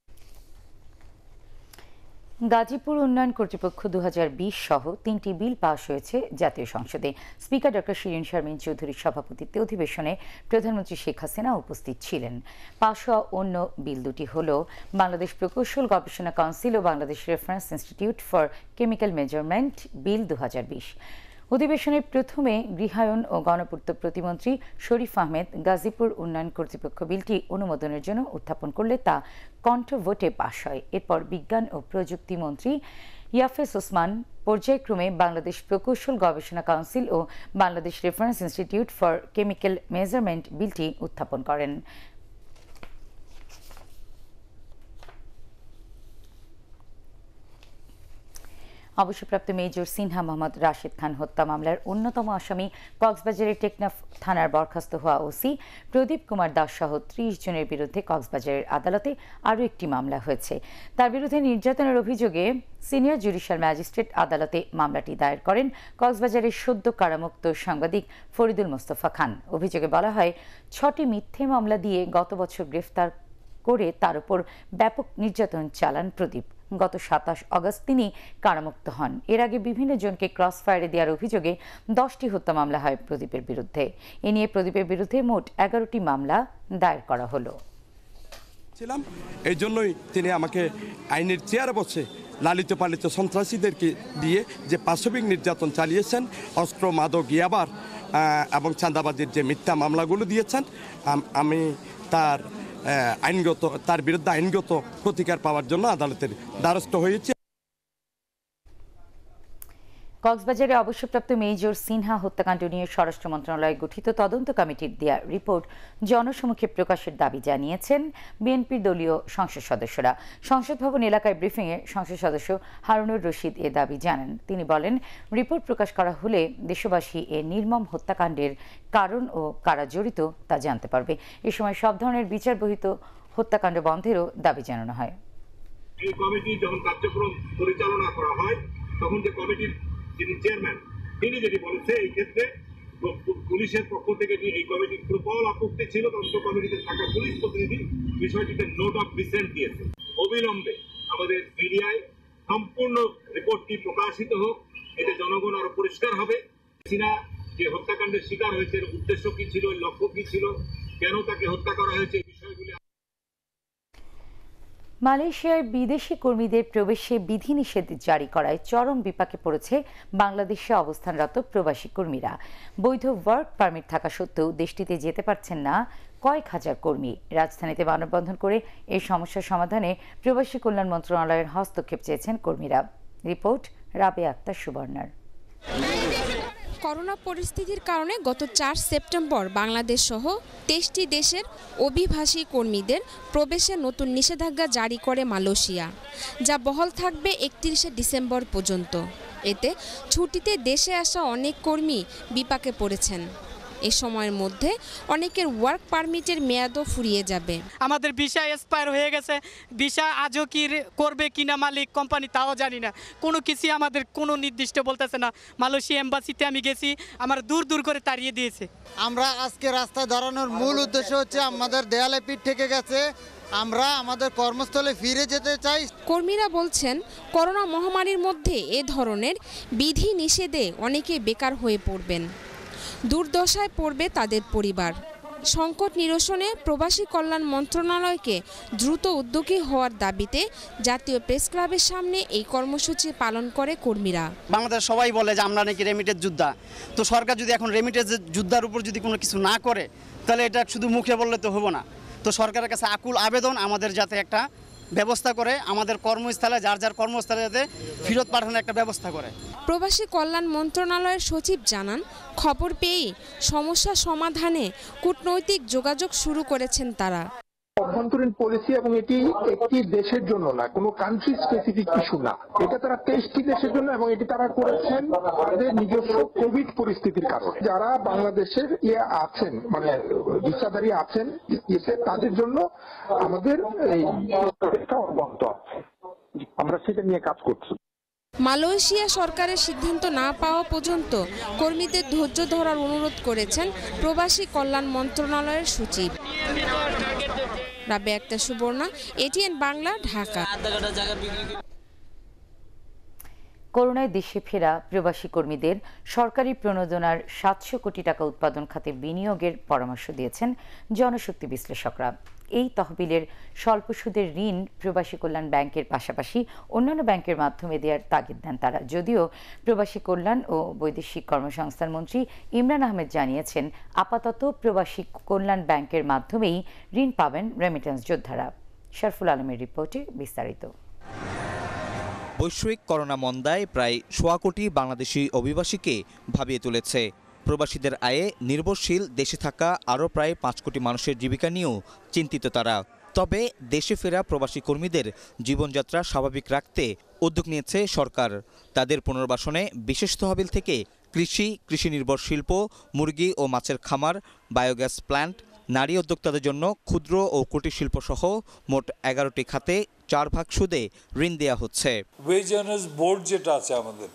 গাজীপুর উন্নয়ন কর্তৃপক্ষ দু হাজার বিশ সহ তিনটি বিল পাশ হয়েছে জাতীয় সংসদে। স্পিকার ডক্টর শিরিন শারমিন চৌধুরীর সভাপতিত্বে অধিবেশনে প্রধানমন্ত্রী শেখ হাসিনা উপস্থিত ছিলেন। পাশ হওয়া অন্য বিল দুটি হল বাংলাদেশ প্রকৌশল গবেষণা কাউন্সিল ও Bangladesh reference institute for chemical measurement bill দু হাজার বিশ। অধিবেশনে প্রথমে গৃহায়ন ও গণপূর্ত প্রতিমন্ত্রী শরীফ আহমেদ গাজীপুর উন্নয়ন কর্তৃপক্ষ বিলটি অনুমোদনের জন্য উত্থাপন করলে তা কণ্ঠ ভোটে পাশ হয়। এরপর বিজ্ঞান ও প্রযুক্তি মন্ত্রী ইয়াফেস ওসমান পর্যায়ক্রমে বাংলাদেশ প্রকৌশল গবেষণা কাউন্সিল ও Bangladesh reference institute for chemical measurement বিলটি উত্থাপন করেন। অবসরপ্রাপ্ত মেজর সিনহা মোহাম্মদ রাশেদ খান হত্যা মামলার অন্যতম আসামি কক্সবাজারের টেকনাফ থানার বরখাস্ত হওয়া ওসি প্রদীপ কুমার দাস সহ ত্রিশ জনের বিরুদ্ধে কক্সবাজারের আদালতে আরও একটি মামলা হয়েছে। তার বিরুদ্ধে নির্যাতনের অভিযোগে সিনিয়র জুডিশিয়াল ম্যাজিস্ট্রেট আদালতে মামলাটি দায়ের করেন কক্সবাজারের সদ্য কারামুক্ত সাংবাদিক ফরিদুল মোস্তফা খান। অভিযোগে বলা হয়, ছটি মিথ্যে মামলা দিয়ে গত বছর গ্রেফতার করে তার উপর ব্যাপক নির্যাতন চালান প্রদীপ। গত সাতাশ আগস্ট তিনি কারামুক্ত হন। এর আগে বিভিন্ন জনকে ক্রস ফায়ারে দেওয়ার অভিযোগে দশটি হত্যা মামলা হয় প্রদীপের বিরুদ্ধে। এ নিয়ে প্রদীপের বিরুদ্ধে মোট এগারোটি মামলা দায়ের করা হলো। এই জন্যই তিনি আমাকে আইনের চেয়ারে বসে লালিত পালিত সন্ত্রাসীদেরকে দিয়ে যে পাশবিক নির্যাতন চালিয়েছেন, অস্ত্র মাদক ইয়াবার এবং চাঁদাবাজির যে মিথ্যা মামলাগুলো দিয়েছেন, আমি তার আইনগত তার বিরুদ্ধে আইনগত প্রতিকার পাওয়ার জন্য আদালতের দ্বারস্থ হয়েছে। কক্সবাজারে অবসরপ্রাপ্ত মেজর সিনহা হত্যাকাণ্ড নিয়ে স্বরাষ্ট্র মন্ত্রণালয় গঠিত তদন্ত কমিটির দেয়া রিপোর্ট জনসমক্ষে প্রকাশের দাবি জানিয়েছেন বিএনপির দলীয় সংসদ সদস্যরা। সংসদ ভবন এলাকায় ব্রিফিংয়ে সংসদ সদস্য হারুনুর রশিদ এ দাবি জানান। তিনি বলেন, রিপোর্ট প্রকাশ করা হলে দেশবাসী এ নির্মম হত্যাকাণ্ডের কারণ ও কারা জড়িত তা জানতে পারবে। এ সময় সব ধরনের বিচার বহিত হত্যাকাণ্ড বন্ধেরও দাবি জানানো হয়। এই কমিটি যখন কার্যক্রম পরিচালনা করা হয়, তখন যে কমিটির যিনি চেয়ারম্যান, তিনি যেটি বলেছে, এই ক্ষেত্রে পুলিশের পক্ষ থেকে যে এই কমিটির প্রবল আপত্তি ছিল, তদন্ত কমিটিতে থাকা পুলিশ প্রতিনিধি বিষয়টিতে নোট অফ ডিসেন্ট দিয়েছে। অবিলম্বে আমাদের মিডিয়ায় সম্পূর্ণ রিপোর্টটি প্রকাশিত হোক, এতে জনগণ আরো পরিষ্কার হবে সিনা যে হত্যাকাণ্ডের শিকার হয়েছে, উদ্দেশ্য কি ছিল, লক্ষ্য কি ছিল, কেন তাকে হত্যা করা হয়েছে, এই বিষয়গুলি। মালয়েশিয়ার বিদেশি কর্মীদের প্রবেশে বিধিনিষেধ জারি করায় চরম বিপাকে পড়েছে বাংলাদেশে অবস্থানরত প্রবাসী কর্মীরা। বৈধ ওয়ার্ক পারমিট থাকা সত্ত্বেও দেশটিতে যেতে পারছেন না কয়েক হাজার কর্মী। রাজধানীতে মানববন্ধন করে এই সমস্যার সমাধানে প্রবাসী কল্যাণ মন্ত্রণালয়ের হস্তক্ষেপ চেয়েছেন কর্মীরা। রিপোর্ট রাবেয়া আক্তার সুবর্ণার। করোনা পরিস্থিতির কারণে গত চার সেপ্টেম্বর বাংলাদেশ সহ তেইশটি দেশের অভিবাসী কর্মীদের প্রবেশে নতুন নিষেধাজ্ঞা জারি করে মালয়েশিয়া, যা বহাল থাকবে একত্রিশে ডিসেম্বর পর্যন্ত। এতে ছুটিতে দেশে আসা অনেক কর্মী বিপাকে পড়েছেন। এই সময়ের মধ্যে অনেকের ওয়ার্ক পারমিটের মেয়াদও ফুরিয়ে যাবে। আমাদের ভিসা এক্সপায়ার হয়ে গেছে, ভিসা আজও কি করবে কিনা মালিক কোম্পানি তাও জানি না, কোনো কিছু আমাদের কোনো নির্দিষ্ট বলতেছে না। মালয়েশিয়া এম্বাসিতে আমি গেছি, আমার দূর দূর করে তাড়িয়ে দিয়েছে। আমরা আজকে রাস্তায় দাঁড়ানোর মূল উদ্দেশ্য হচ্ছে আমাদের দেয়ালে পিঠ থেকে গেছে, আমরা আমাদের কর্মস্থলে ফিরে যেতে চাই। কর্মীরা বলছেন, করোনা মহামারীর মধ্যে এ ধরনের বিধি নিষেধে অনেকে বেকার হয়ে পড়বেন, দুর্দশায় পড়বে তাদের পরিবার। সংকট নিরসনে প্রবাসী কল্যাণ মন্ত্রণালয়কে দ্রুত উদ্যোগী হওয়ার দাবিতে জাতীয় প্রেস ক্লাবের সামনে এই কর্মসূচি পালন করে কর্মীরা। বাংলাদেশ সবাই বলে যে আমরা নাকি রেমিটেন্স যোদ্ধা, তো সরকার যদি এখন রেমিটেন্স যোদ্ধার উপর যদি কোনো কিছু না করে, তাহলে এটা শুধু মুখে বললে তো হবো না। তো সরকারের কাছে আকুল আবেদন আমাদের যাতে একটা ব্যবস্থা করে, আমাদের কর্মস্থলে যার যার কর্মস্থলে যাতে ফেরত পাঠানোর একটা ব্যবস্থা করে। প্রবাসী কল্যাণ মন্ত্রণালয়ের সচিব জানান, খবর পেয়েই সমস্যা সমাধানে কূটনৈতিক যোগাযোগ শুরু করেছেন তারা। অভ্যন্তরীণ পলিসি এবং এটি একটি দেশের জন্য না, কোনো কান্ট্রি স্পেসিফিক ইস্যু না, এটা তারা তেইশটি দেশের জন্য, এবং এটি তারা করেছেন তাদের নিজস্ব কোভিড পরিস্থিতির কারণে। যারা বাংলাদেশের ইয়ে আছেন, মানে ভিসাধারী আছেন, তাদের জন্য আমাদের এই অব্যাহত আছে, আমরা সেটা নিয়ে কাজ করছি। মালয়েশিয়া সরকারের সিদ্ধান্ত না পাওয়া পর্যন্ত কর্মীদের ধৈর্য ধরার অনুরোধ করেছেন প্রবাসী কল্যাণ মন্ত্রণালয়ের সচিব। রাবেয়া আক্তার সুবর্ণা, এটিএন বাংলা, ঢাকা। করোনায় দেশে ফেরা প্রবাসী কর্মীদের সরকারি প্রণোদনার সাতশো কোটি টাকা উৎপাদন খাতে বিনিয়োগের পরামর্শ দিয়েছেন জনশক্তি বিশ্লেষকরা। এই তহবিলের স্বল্প সুদের ঋণ প্রবাসী কল্যাণ ব্যাংকের পাশাপাশি অন্যান্য ব্যাংকের মাধ্যমে দেওয়ার তাগিদ দেন তারা। যদিও প্রবাসী কল্যাণ ও বৈদেশিক কর্মসংস্থান মন্ত্রী ইমরান আহমেদ জানিয়েছেন, আপাতত প্রবাসী কল্যাণ ব্যাংকের মাধ্যমেই ঋণ পাবেন রেমিটেন্স যোদ্ধারা। শরফুল আলমের রিপোর্টে বিস্তারিত। বৈশ্বিক করোনা মন্দায় প্রায় সোয়া কোটি বাংলাদেশি অভিবাসীকে ভাবিয়ে তুলেছে। প্রবাসীদের আয়ে নির্ভরশীল দেশে থাকা আরও প্রায় পাঁচ কোটি মানুষের জীবিকা নিয়েও চিন্তিত তারা। তবে দেশে ফেরা প্রবাসী কর্মীদের জীবনযাত্রা স্বাভাবিক রাখতে উদ্যোগ নিয়েছে সরকার। তাদের পুনর্বাসনে বিশেষ তহবিল থেকে কৃষি, কৃষি নির্ভর শিল্প, মুরগি ও মাছের খামার, বায়োগ্যাস প্ল্যান্ট, নারী উদ্যোক্তাদের জন্য ক্ষুদ্র ও কুটির শিল্প সহ মোট এগারোটি খাতে চার ভাগ সুদে ঋণ দেওয়া হচ্ছে। ওয়েজ আর্নার্স বোর্ড যেটা আছে আমাদের,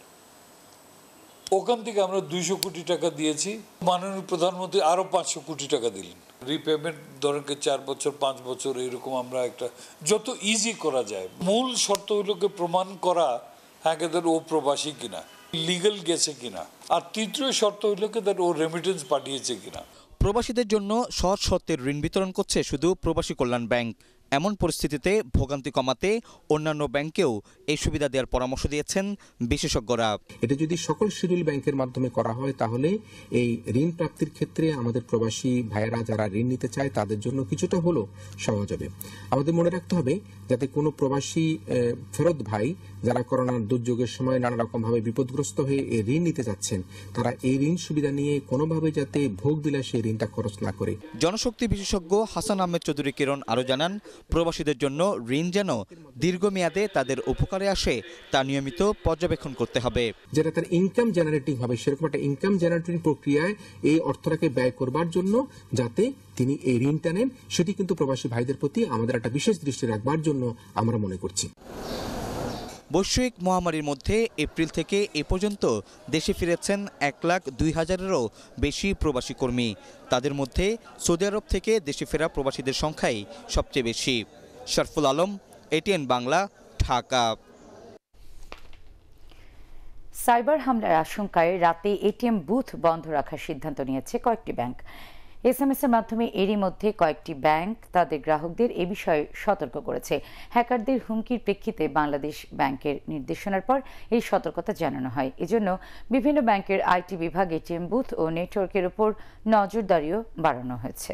ওখান থেকে আমরা দুইশো কোটি টাকা দিয়েছি। মাননীয় প্রধানমন্ত্রী আরো পাঁচশো কোটি টাকা দিলেন। রিপেমেন্ট ধরেন চার বছর পাঁচ বছর এরকম আমরা একটা যত ইজি করা যায়। মূল শর্ত হইলোকে প্রমাণ করা হ্যাঁ ও প্রবাসী কিনা, লিগাল গেছে কিনা, আর তৃতীয় শর্ত হইলোকে ও রেমিটেন্স পাঠিয়েছে কিনা। প্রবাসীদের জন্য সহজ শর্তের ঋণ বিতরণ করছে শুধু প্রবাসী কল্যাণ ব্যাংক। এমন পরিস্থিতিতে ভোগান্তি কমাতে অন্যান্য ব্যাংকেও এই সুবিধা দেওয়ার পরামর্শ দিয়েছেন বিশেষজ্ঞরা। এটা যদি সকল শিডিউল ব্যাংকের মাধ্যমে করা হয়, তাহলে এই ঋণ প্রাপ্তির ক্ষেত্রে আমাদের প্রবাসী ভাইয়েরা যারা ঋণ নিতে চায় তাদের জন্য কিছুটা হলেও সহজ হবে। আমাদের মনে রাখতে হবে যাতে কোনো প্রবাসী ফেরত ভাই যারা করোনার দুর্যোগের সময় নানা রকম ভাবে বিপদগ্রস্ত হয়ে এই ঋণ নিতে যাচ্ছেন, তারা এই ঋণ সুবিধা নিয়ে কোনোভাবে যাতে ভোগ বিলাসে ঋণটা খরচ না করে। জনশক্তি বিশেষজ্ঞ হাসান আহমেদ চৌধুরী কিরণ আরও জানান, প্রবাসীদের জন্য ঋণ যেন দীর্ঘমেয়াদে তাদের উপকারে আসে তা নিয়মিত পর্যবেক্ষণ করতে হবে। যেটা তার ইনকাম জেনারেটিং হবে, সেরকম একটা ইনকাম জেনারেটিং প্রক্রিয়ায় এই অর্থটাকে ব্যয় করবার জন্য যাতে তিনি এই ঋণটা নেন, সেটি কিন্তু প্রবাসী ভাইদের প্রতি আমাদের একটা বিশেষ দৃষ্টি রাখবার জন্য আমরা মনে করছি। বৈশ্বিক মহামারীর মধ্যে এপ্রিল থেকে এ পর্যন্ত দেশে ফিরেছেন এক লাখ দুই হাজারেরও বেশি প্রবাসী কর্মী। তাদের মধ্যে সৌদি আরব থেকে দেশে ফেরা প্রবাসীদের সংখ্যাই সবচেয়ে বেশি। শরফুল আলম, এটিএন বাংলা, ঢাকা। সাইবার হামলার আশঙ্কায় রাতে এটিএম বুথ বন্ধ রাখার সিদ্ধান্ত নিয়েছে কয়েকটি ব্যাংক। এস এম এস এর মাধ্যমে এরই মধ্যে কয়েকটি ব্যাংক তাদের গ্রাহকদের এ বিষয়ে সতর্ক করেছে। হ্যাকারদের হুমকির প্রেক্ষিতে বাংলাদেশ ব্যাংকের নির্দেশনার পর এই সতর্কতা জানানো হয়। এজন্য বিভিন্ন ব্যাংকের আইটি বিভাগ, এটিএম বুথ ও নেটওয়ার্কের উপর নজরদারিও বাড়ানো হয়েছে।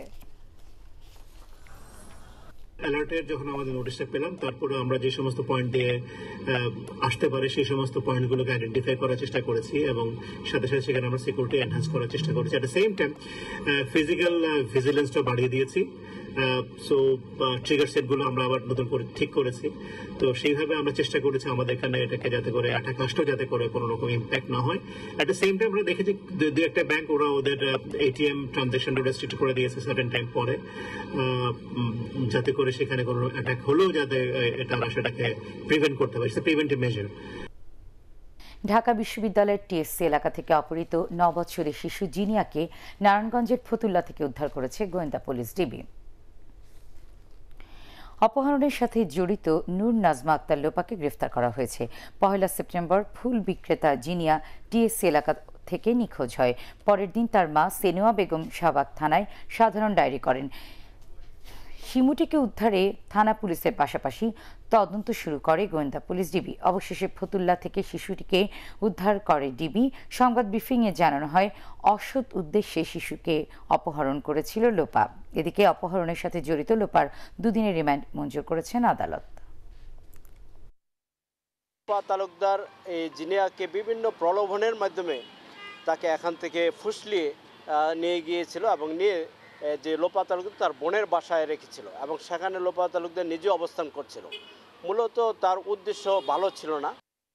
অ্যালার্টের যখন আমাদের নোটিশটা পেলাম, তারপরে আমরা যে সমস্ত পয়েন্ট দিয়ে আসতে পারে সেই সমস্ত পয়েন্টগুলোকে আইডেন্টিফাই করার চেষ্টা করেছি এবং সাথে সাথে সেখানে আমরা সিকিউরিটি এনহ্যান্স করার চেষ্টা করেছি। At the same time physical ভিজিলেন্সটা বাড়িয়ে দিয়েছি। সো ট্রিগার সেটগুলো আমরা আবার নতুন করে ঠিক করেছি। তো সেইভাবে আমরা চেষ্টা করেছি আমাদের এখানে এটাকে যাতে করে অ্যাটাক আসলেও যাতে করে কোনো রকম ইম্প্যাক্ট না হয়। অ্যাট দ্য সেম টাইম আমরা দেখেছি দু একটা ব্যাংক ওরা ওদের এটিএম ট্রানজাকশনটা রেস্ট্রিক্ট করে দিয়েছে সার্টেন টাইম পরে, যাতে করে সেখানে কোনো অ্যাটাক হলেও যাতে এটা সেটাকে প্রিভেন্ট করতে পারে। Preventive measure. ঢাকা বিশ্ববিদ্যালয়ের টিএসসি এলাকা থেকে অপহৃত ন বছরের শিশু জিনিয়াকে নারায়ণগঞ্জের ফতুল্লা থেকে উদ্ধার করেছে গোয়েন্দা পুলিশ ডিবি। অপহরণের সাথে জড়িত নূর নাজমা আক্তার লোপাকে গ্রেফতার করা হয়েছে। পহেলা সেপ্টেম্বর ফুল বিক্রেতা জিনিয়া টিএসসি এলাকা থেকে নিখোঁজ হয়। পরের দিন তার মা সেনুয়া বেগম শাহবাগ থানায় সাধারণ ডায়েরি করেন। শিমুটিকে উদ্ধারে থানা পুলিশের পাশাপাশি তদন্ত শুরু করে গোয়েন্দা পুলিশ ডিবি। অবশেষে ফতুল্লা থেকে শিশুটিকে উদ্ধার করে ডিবি। সংবাদ ব্রিফিংয়ে জানানো হয়, অসৎ উদ্দেশ্যে শিশুকে অপহরণ করেছিল লোপা। এদিকে অপহরণের সাথে জড়িত লোপার দুদিনের রিমান্ড মঞ্জুর করেছেন আদালত। তালুকদার এই জিনিয়াকে বিভিন্ন প্রলোভনের মাধ্যমে তাকে এখান থেকে ফুসলিয়ে নিয়ে গিয়েছিল এবং নিয়ে যে লোপা তালুকদার তার বোনের বাসায় রেখেছিল এবং সেখানে লোপা তালুকদার নিজে অবস্থান করছিল। মূলত তার উদ্দেশ্য ভালো ছিল না।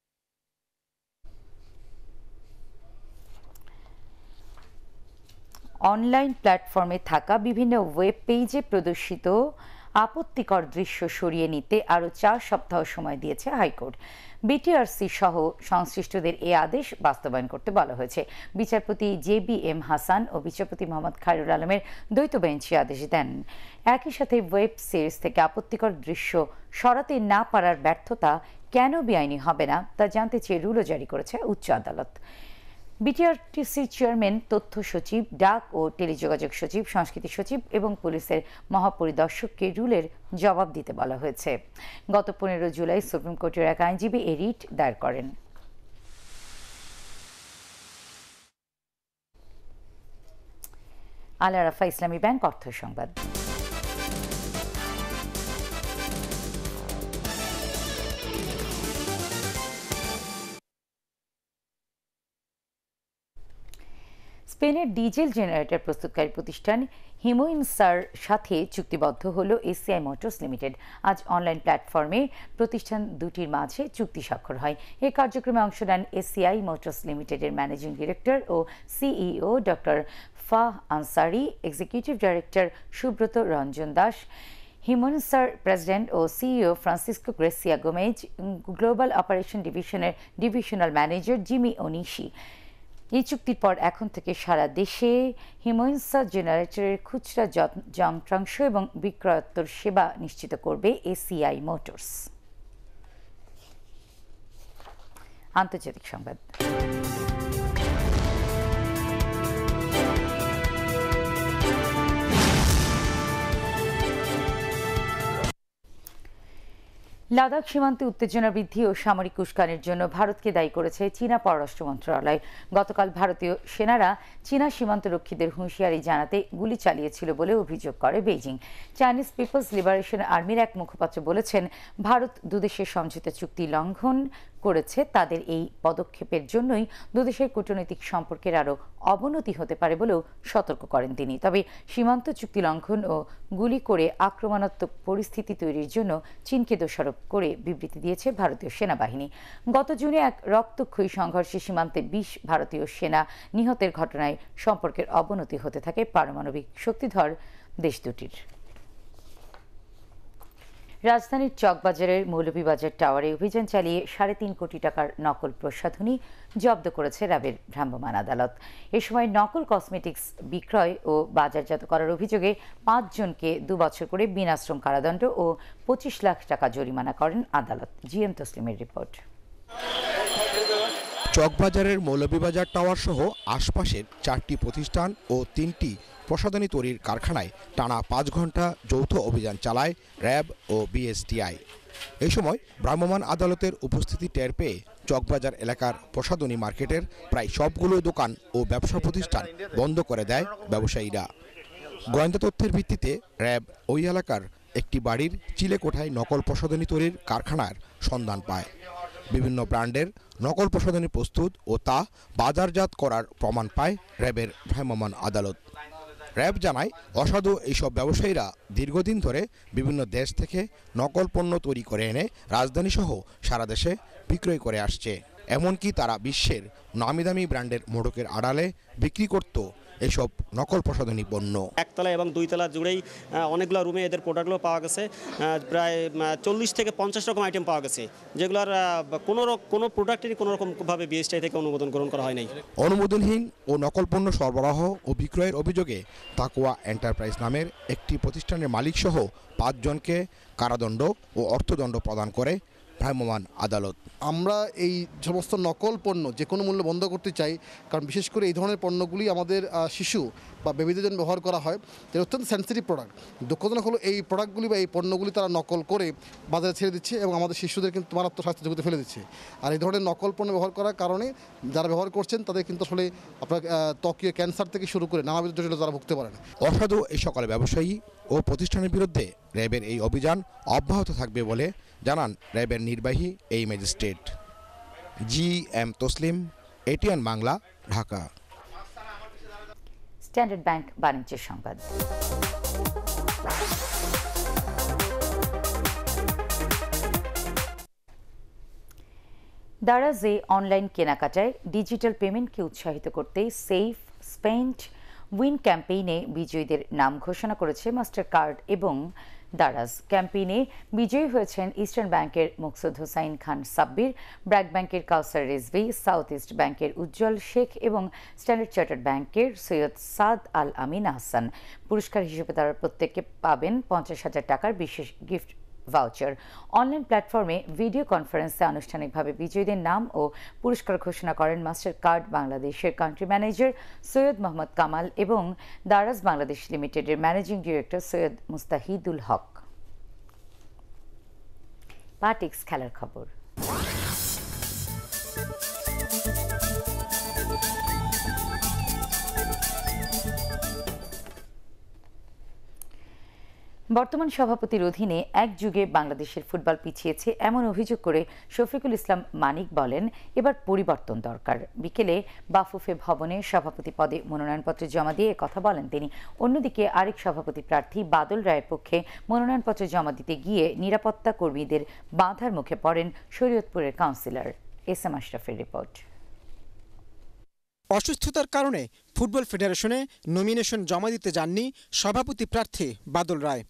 অনলাইন প্ল্যাটফর্মে থাকা বিভিন্ন ওয়েব পেজে প্রদর্শিত আপত্তিকর দৃশ্য সরিয়ে নিতে আরও চার সপ্তাহ সময় দিয়েছে হাইকোর্ট। বিটিআরসি সহ সংশ্লিষ্টদের এ আদেশ বাস্তবায়ন করতে বলা হয়েছে। বিচারপতি জে বি এম হাসান ও বিচারপতি মোহাম্মদ খায়রুল আলমের দ্বৈত বেঞ্চে আদেশ দেন। একই সাথে ওয়েব সিরিজ থেকে আপত্তিকর দৃশ্য সরাতে না পারার ব্যর্থতা কেন বেআইনি হবে না তা জানতে চেয়ে রুলও জারি করেছে উচ্চ আদালত। বিটিআরটিসির চেয়ারম্যান, তথ্য সচিব, ডাক ও টেলিযোগাযোগ সচিব, সংস্কৃতি সচিব এবং পুলিশের মহাপরিদর্শককে রুলের জবাব দিতে বলা হয়েছে। গত পনেরো জুলাই সুপ্রিম কোর্টের এক আইনজীবী এ রিট দায়ের করেন। আল আরাফা ইসলামী ব্যাংক অর্থ সংবাদ। স্পেনের ডিজেল জেনারেটর প্রস্তুতকারী প্রতিষ্ঠান হিমোইনসার সাথে চুক্তিবদ্ধ হল এসিআই মোটরস লিমিটেড। আজ অনলাইন প্ল্যাটফর্মে প্রতিষ্ঠান দুটির মাঝে চুক্তি স্বাক্ষর হয়। এই কার্যক্রমে অংশ নেন এসিআই মোটরস লিমিটেডের ম্যানেজিং ডিরেক্টর ও সিইও ডক্টর ফাহ আনসারি, এক্সিকিউটিভ ডাইরেক্টর সুব্রত রঞ্জন দাস, হিমোইনসার প্রেসিডেন্ট ও CEO Francisco Gracia Gomez, global operation ডিভিশনের ডিভিশনাল ম্যানেজার জিমি ওনিশি। এই চুক্তির পর এখন থেকে সারা দেশে হিমোইনসার জেনারেটরের খুচরা যন্ত্রাংশ এবং বিক্রয়োত্তর সেবা নিশ্চিত করবে এসিআই মোটরস। আন্তর্জাতিক সংবাদ। লাদাখ সীমান্তে উত্তেজনা বৃদ্ধি ও সামরিক উস্কানির জন্য ভারতকে দায়ী করেছে চীনা পররাষ্ট্র মন্ত্রণালয়। গতকাল ভারতীয় সেনারা চীনা সীমান্তরক্ষীদের হুঁশিয়ারি জানাতে গুলি চালিয়েছিল বলে অভিযোগ করে বেইজিং। চাইনিজ পিপলস লিবারেশন আর্মির এক মুখপাত্র বলেছেন, ভারত দুদেশের সমঝোতা চুক্তি লঙ্ঘন করেছে। তাদের এই পদক্ষেপের জন্যই দুদেশের কূটনৈতিক সম্পর্কের আরও অবনতি হতে পারে বলেও সতর্ক করেন তিনি। তবে সীমান্ত চুক্তি লঙ্ঘন ও গুলি করে আক্রমণাত্মক পরিস্থিতি তৈরির জন্য চীনকে দোষারোপ করে বিবৃতি দিয়েছে ভারতীয় সেনাবাহিনী। গত জুনে এক রক্তক্ষয়ী সংঘর্ষে সীমান্তে বিশ ভারতীয় সেনা নিহতের ঘটনায় সম্পর্কের অবনতি হতে থাকে পারমাণবিক শক্তিধর দেশ দুটির। রাজধানীর চকবাজারের মৌলভীবাজার টাওয়ারে অভিযান চালিয়ে সাড়ে তিন কোটি টাকার নকল প্রসাধনী জব্দ করেছে র্যাবের ভ্রাম্যমাণ আদালত। এ সময় নকল কসমেটিক্স বিক্রয় ও বাজারজাত করার অভিযোগে পাঁচজনকে দু বছর করে বিনাশ্রম কারাদণ্ড ও পঁচিশ লাখ টাকা জরিমানা করেন আদালত। জি এম তসলিমের রিপোর্ট। চকবাজারের মৌলভীবাজার টাওয়ার সহ আশপাশের চারটি প্রতিষ্ঠান ও তিনটি প্রসাধনী তৈরির কারখানায় টানা পাঁচ ঘন্টা যৌথ অভিযান চালায় র্যাব ও বিএসটিআই। এই সময় ভ্রাম্যমাণ আদালতের উপস্থিতি টের পেয়ে চকবাজার এলাকার প্রসাধনী মার্কেটের প্রায় সবগুলো দোকান ও ব্যবসা প্রতিষ্ঠান বন্ধ করে দেয় ব্যবসায়ীরা। গোয়েন্দা তথ্যের ভিত্তিতে র্যাব ওই এলাকার একটি বাড়ির চিলেকোঠায় নকল প্রসাধনী তৈরির কারখানার সন্ধান পায়। বিভিন্ন ব্র্যান্ডের নকল প্রসাধনী প্রস্তুত ও তা বাজারজাত করার প্রমাণ পায় র্যাবের ভ্রাম্যমাণ আদালত। র্যাব জানায় অসাধু এইসব ব্যবসায়ীরা দীর্ঘদিন ধরে বিভিন্ন দেশ থেকে নকল পণ্য তৈরি করে এনে রাজধানীসহ সারা দেশে বিক্রয় করে আসছে। এমনকি তারা বিশ্বের নামিদামি ব্র্যান্ডের মোড়কের আড়ালে বিক্রি করত এসব নকল প্রসাধনী পণ্য। একতলা এবং দুইতলা জুড়েই অনেকগুলো রুমে এদের প্রোডাক্টগুলো পাওয়া গেছে। প্রায় চল্লিশ থেকে পঞ্চাশ রকম আইটেম পাওয়া গেছে, যেগুলোর কোনো কোনো প্রোডাক্টেরই কোনো রকমভাবে বিএসটিআই থেকে অনুমোদন গ্রহণ করা হয় নাই। অনুমোদনহীন ও নকল পণ্য সরবরাহ ও বিক্রয়ের অভিযোগে তাকওয়া এন্টারপ্রাইজ নামের একটি প্রতিষ্ঠানের মালিকসহ পাঁচজনকে কারাদণ্ড ও অর্থদণ্ড প্রদান করে ভ্রাম্যমাণ আদালত। আমরা এই সমস্ত নকল পণ্য যে কোনো মূল্যে বন্ধ করতে চাই, কারণ বিশেষ করে এই ধরনের পণ্যগুলি আমাদের শিশু বা বেবিদের জন্য ব্যবহার করা হয়, এটা অত্যন্ত সেন্সিটিভ প্রোডাক্ট। দুঃখজনক হলো এই প্রোডাক্টগুলি বা এই পণ্যগুলি তারা নকল করে বাজারে ছেড়ে দিচ্ছে এবং আমাদের শিশুদের কিন্তু মারাত্মক স্বাস্থ্য ঝুঁকিতে ফেলে দিচ্ছে। আর এই ধরনের নকল পণ্য ব্যবহার করার কারণে যারা ব্যবহার করছেন তাদের কিন্তু আসলে আপনার ত্বকীয় ক্যান্সার থেকে শুরু করে নানাবিধ জটিলতা তারা ভুগতে পারেন। অসাধু এই সকল ব্যবসায়ী ও প্রতিষ্ঠানের বিরুদ্ধে র্যাবের এই অভিযান অব্যাহত থাকবে বলে জানান র্যাবের নির্বাহী এই magistrate. G M Taslim, ATN Bangla, Dhaka. Standard bank বাণিজ্য সংবাদ। দারাজে অনলাইন কেনাকাটায় ডিজিটাল পেমেন্টকে উৎসাহিত করতে সেফ স্পেন্ড উইন ক্যাম্পেইনে বিজয়ীদের নাম ঘোষণা করেছে মাস্টার কার্ড এবং দারাজ। ক্যাম্পেইনে বিজয়ী হয়েছেন ইস্টার্ন ব্যাংকের মুকসুদ হোসাইন খান সাব্বির, ব্র্যাক ব্যাংকের কাউসার রিজভি, সাউথ ইস্ট ব্যাংকের উজ্জ্বল শেখ এবং স্ট্যান্ডার্ড চার্টার্ড ব্যাংকের সৈয়দ সাদ আল আমিন আহসান। পুরস্কার হিসেবে তারা প্রত্যেকে পাবেন পঞ্চাশ হাজার টাকার বিশেষ গিফট ভাউচার। অনলাইন প্ল্যাটফর্মে ভিডিও কনফারেন্সে আনুষ্ঠানিকভাবে বিজয়ীদের নাম ও পুরস্কার ঘোষণা করেন মাস্টার কার্ড বাংলাদেশের কান্ট্রি ম্যানেজার সৈয়দ মোহাম্মদ কামাল এবং দারাজ বাংলাদেশ লিমিটেডের ম্যানেজিং ডিরেক্টর সৈয়দ মুস্তাহিদুল হক। পাটিক্স খেলার খবর। বর্তমান সভাপতির অধীনে এক যুগে বাংলাদেশের ফুটবল পিছিয়েছে এমন অভিযোগ করে শফিকুল ইসলাম মানিক বলেন, এবার পরিবর্তন দরকার। বিকেলে বাফুফে ভবনে সভাপতি পদে মনোনয়নপত্র জমা দিয়ে কথা বলেন তিনি। অন্যদিকে আরেক সভাপতি প্রার্থী বাদল রায়ের পক্ষে মনোনয়নপত্র জমা দিতে গিয়ে নিরাপত্তা কর্মীদের বাধার মুখে পড়েন শরীয়তপুরের কাউন্সিলর। এস এম আশরাফের রিপোর্ট। অসুস্থতার কারণে ফুটবল ফেডারেশনে নমিনেশন জমা দিতে যাননি সভাপতি প্রার্থী বাদল রায়।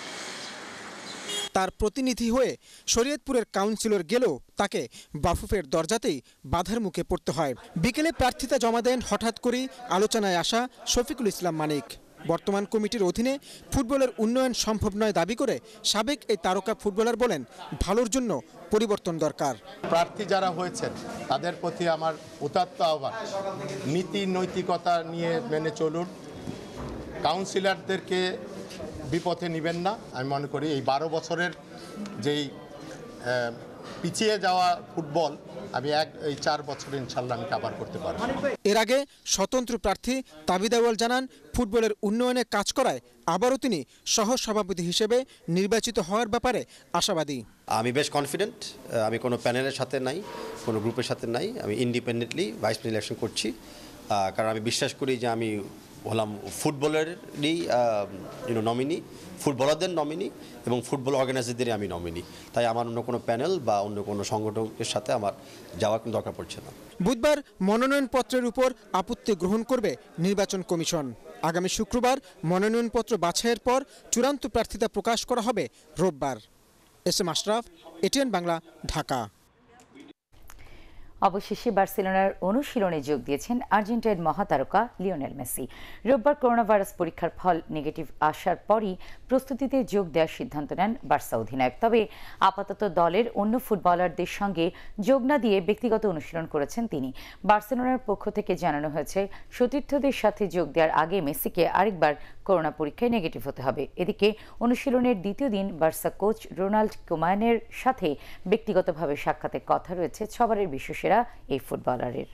তার প্রতিনিধি হয়ে শরীয়তপুরের কাউন্সিলর গেলেও তাকে বাফুফের দরজাতেই বাধার মুখে পড়তে হয়। বিকেলে প্রার্থিতা জমা দেন হঠাৎ করেই আলোচনায় আসা শফিকুল ইসলাম মানিক। বর্তমান কমিটির অধীনে ফুটবলের উন্নয়ন সম্ভব নয় দাবি করে সাবেক এই তারকা ফুটবলার বলেন, ভালোর জন্য পরিবর্তন দরকার। প্রার্থী যারা হয়েছেন তাদের প্রতি আমার উদাত্ত আহ্বান, নীতি নৈতিকতা নিয়ে মেনে চলুন, কাউন্সিলরদেরকে বিপথে নেবেন না। আমি মনে করি এই বারো বছরের যেই পিছিয়ে যাওয়া ফুটবল আমি এক এই চার বছরে ইনশাল্লাহ আমি কাভার করতে পারব। এর আগে স্বতন্ত্র প্রার্থী তাবিদাওয়াল জানান, ফুটবলের উন্নয়নে কাজ করায় আবারও তিনি সহ সভাপতি হিসেবে নির্বাচিত হওয়ার ব্যাপারে আশাবাদী। আমি বেশ কনফিডেন্ট। আমি কোনো প্যানেলের সাথে নাই, কোনো গ্রুপের সাথে নাই। আমি ইন্ডিপেন্ডেন্টলি ভাইস প্রেসিডেন্ট ইলেকশন করছি, কারণ আমি বিশ্বাস করি যে আমি হলাম ফুটবলেরই ইউনো নমিনি, ফুটবলারদের নমিনি এবং ফুটবল অর্গানাইজারদেরই আমি নমিনি। তাই আমার অন্য কোনো প্যানেল বা অন্য কোনো সংগঠনের সাথে আমার যাওয়ার কোনো দরকার পড়ছে না। বুধবার মনোনয়নপত্রের উপর আপত্তি গ্রহণ করবে নির্বাচন কমিশন। আগামী শুক্রবার মনোনয়নপত্র বাছাইয়ের পর চূড়ান্ত প্রার্থিতা প্রকাশ করা হবে রোববার। S M Ashraf, ATN Bangla, Dhaka. অবশেষে বার্সেলোনার অনুশীলনে যোগ দিয়েছেন আর্জেন্টাইন মহাতারকা লিওনেল মেসি। রোববার করোনা ভাইরাস পরীক্ষার ফল নেগেটিভ আসার পরই প্রস্তুতিতে যোগ দেওয়ার সিদ্ধান্ত নেন বার্সা অধিনায়ক। তবে আপাতত দলের অন্য ফুটবলারদের সঙ্গে যোগ না দিয়ে ব্যক্তিগত অনুশীলন করেছেন তিনি। বার্সেলোনার পক্ষ থেকে জানানো হয়েছে, সতীর্থদের সাথে যোগ দেওয়ার আগে মেসিকে আরেকবার করোনা পরীক্ষায় নেগেটিভ হতে হবে। এদিকে অনুশীলনের দ্বিতীয় দিন বার্সা কোচ রোনাল্ড কোম্যানের সাথে ব্যক্তিগতভাবে সাক্ষাতের কথা রয়েছে ছবারের বিশ্বসেরা এই ফুটবলারের।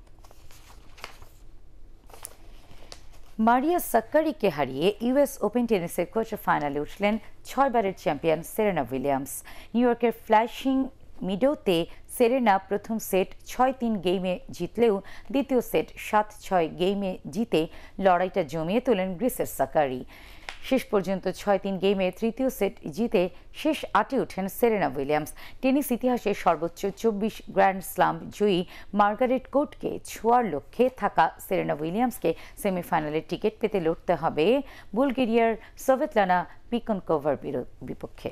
মারিয়া সাক্কারিকে হারিয়ে ইউএস ওপেন টেনিসের কোয়ার্টার ফাইনালে উঠলেন ছয়বারের চ্যাম্পিয়ন সেরেনা উইলিয়ামস। নিউ ইয়র্কের ফ্ল্যাশিং মিডোতে সেরেনা প্রথম সেট ছয় তিন গেমে জিতলেও দ্বিতীয় সেট সাত ছয় গেমে জিতে লড়াইটা জমিয়ে তোলেন গ্রিসের সাক্কারি। শেষ পর্যন্ত ছয় তিন গেমে তৃতীয় সেট জিতে শেষ আটে ওঠেন সেরেনা উইলিয়ামস। টেনিস ইতিহাসে সর্বোচ্চ চব্বিশ গ্র্যান্ড স্লাম জয়ী মার্গারেট কোর্টকে ছোঁয়ার লক্ষ্যে থাকা সেরেনা উইলিয়ামসকে সেমিফাইনালের টিকিট পেতে লড়তে হবে বুলগেরিয়ার সভেতলানা পিকনকোভার বিপক্ষে।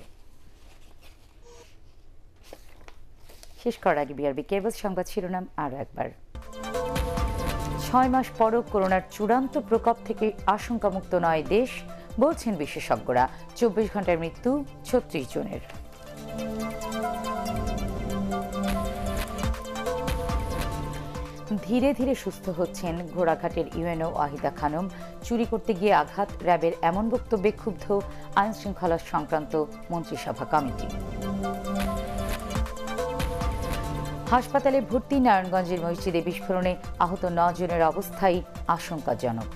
শেষ করার আগে বিআরবি কেবল সংবাদ শিরোনাম আরও একবার। ছয় মাস পরও করোনার চূড়ান্ত প্রকোপ থেকে আশঙ্কামুক্ত নয় দেশ, বলছেন বিশেষজ্ঞরা। চব্বিশ ঘন্টার মৃত্যু ছত্রিশ জনের। ধীরে ধীরে সুস্থ হচ্ছেন ঘোড়াঘাটের ইউএনও ওয়াহিদা খানম। চুরি করতে গিয়ে আঘাত, র্যাবের এমন বক্তব্যে ক্ষুব্ধ আইন শৃঙ্খলা সংক্রান্ত মন্ত্রিসভা কমিটি। হাসপাতালে ভর্তি নারায়ণগঞ্জের মসজিদে বিস্ফোরণে আহত নজনের অবস্থাই আশঙ্কাজনক।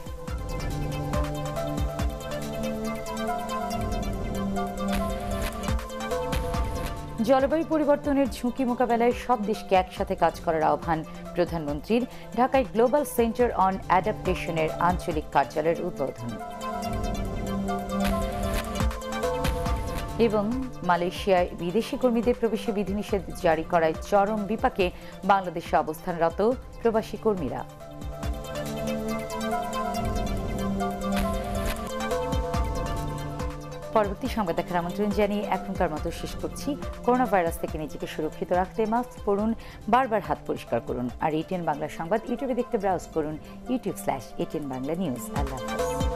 জলবায়ু পরিবর্তনের ঝুঁকি মোকাবেলায় সব দেশকে একসাথে কাজ করার আহ্বান প্রধানমন্ত্রীর। ঢাকায় গ্লোবাল সেন্টার অন অ্যাডাপ্টেশনের আঞ্চলিক কার্যালয়ের উদ্বোধন। এবং মালয়েশিয়ায় বিদেশি কর্মীদের প্রবেশে বিধিনিষেধ জারি করায় চরম বিপাকে বাংলাদেশে অবস্থানরত প্রবাসী কর্মীরা। পরবর্তী সংবাদ দেখার আমন্ত্রণ জানিয়ে এখনকার মতো শেষ করছি। করোনা ভাইরাস থেকে নিজেকে সুরক্ষিত রাখতে মাস্ক পরুন, বারবার হাত পরিষ্কার করুন। আর এটিএন বাংলা সংবাদ ইউটিউবে দেখতে ব্রাউজ করুন YouTube slash ATN Bangla news. আল্লাহ হাফেজ।